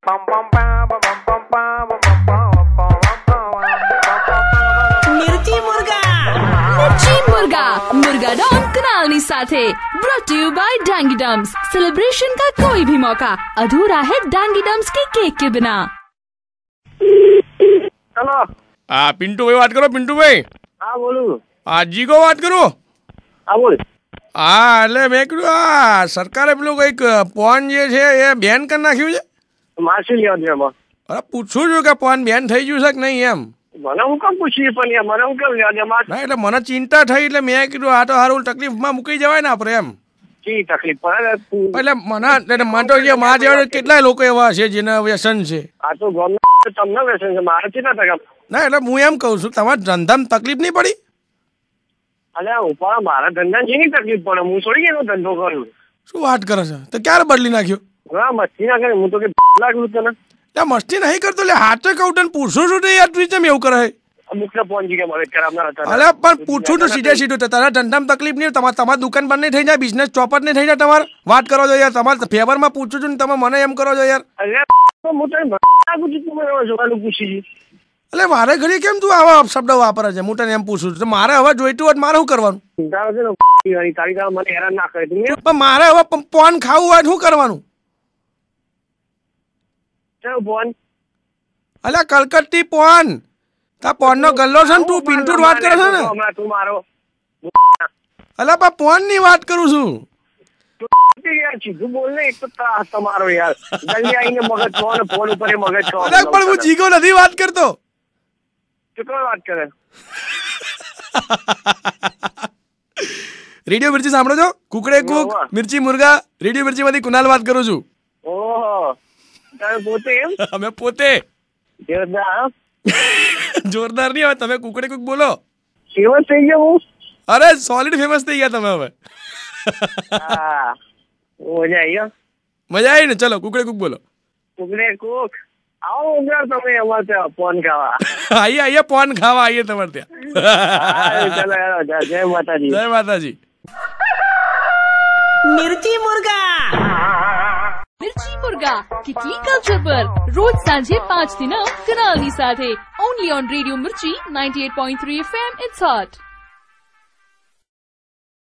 मिर्ची मुर्गा मुर्गा डॉन कुनालनी साथे ब्रॉट यू बाय डांगी डम्स। सेलिब्रेशन का कोई भी मौका अधूरा है डांगी डम्स के केक के बिना। चलो पिंटू भाई बात करो। पिंटू भाई हाँ बोलू आजी को વાત કરો। હા બોલ એટલે મેં કીધું સરકારે પેલું કંઈક પોન જે છે એ બેન કરી નાખ્યું છે। માસી લેવા દે એમાં અરે પૂછું છું કે પોન બેન થઈ ગયું છે કે નહીં એમ। મને હું કેમ પૂછી પણ યાર મને હું કેમ લેવા દે માં ના એટલે મને ચિંતા થઈ એટલે મેં કીધું આ તો સારું તકલીફમાં મૂકી જવાય ને આપણે એમ। કી તકલીફ પડે એટલે મને તો જે માં જેવા કેટલાય લોકો એવા છે જેને વ્યસન છે। આ તો ગમે તમને વ્યસન છે મારે કેટલા ટકા ના એટલે હું એમ કહું છું તમારે ધંધામાં તકલીફ નહીં પડી। અલ્યા ઉપર મારા ધંધા જેની તકલીફ પડે હું થોડી એનો ધંધો કરું। શું વાત કરે છે તો ક્યારે બદલી નાખ્યો। હા મસ્તી ના કરે હું તો કે લાગલું તને ત્યાં મસ્તી નહીં કરતો એટલે હાથે કહું તને પૂછું છું યાર તું કેમ એવું કરે। અમુક ને પહોંચી ગયા મદદ કરાવનાર હતા। અલે પણ પૂછું તો સીધે સીધું તારા ધંધામાં તકલીફ નહીં તમારી દુકાન બંધ નહીં થઈ જાય બિઝનેસ ચોપટ નહીં થઈ જાય તમારે વાત કરો છો યાર તમારે ફેવરમાં પૂછું છું ને તમે મને એમ કરો છો યાર। અલ્યા હું તને લાગુ છું તું મને જોવાનું પૂછી એટલે મારે ઘડી કેમ તું આવા શબ્દ વાપરે છે હું તને એમ પૂછું છું મારે હવે જોઈતું હોય મારે શું કરવાનું। તારી મને હેરાન ના કરે તું પણ મારે હવે પોન ખાવું હોય શું કરવાનું। ફોન અલ્યા કલકત્તી પોન તા પોન નો ગલ્લો છે ને તું પિન્ટુ વાત કરે છે ને હમણાં તું મારો અલ્યા પણ પોન ની વાત કરું છું। સીધું બોલ ને એક તો ત્રાસ તમારો યાર જલ્દી આવીને મગજ છો ને ફોન ઉપર મગજ છો પણ હું જીગો નથી વાત કરતો। કેટલો વાત કરે રેડિયો મિર્ચી સાંભળો છો કુકડે કુક મિર્ચી મુર્ગા રેડિયો મિર્ચી માંથી કુનાલ વાત કરું છું। ઓહો તમે પોતે એમ અમે પોતે જોરદાર જોરદાર નહીં હવે તમે કુકડે કુક બોલો। ફેમસ થઈ ગયો હું અરે સોલિડ ફેમસ થઈ ગયા તમે હવે। હા મજા આવી મજા આવી ને ચલો કુકડે કુક બોલો। કુકડે કુક આવો ઉગર તમે અમારે ત્યાં પોન ખાવા આઈએ પોન ખાવા આઈએ તમારે ત્યાં। ચલો જય માતાજી જય માતાજી। मिर्ची मुर्गा किटली कल्चर पर रोज सांझे 5 થી 9 कुनालनी साथे ओनली ऑन रेडियो मिर्ची 98.3 FM इट्स हॉट।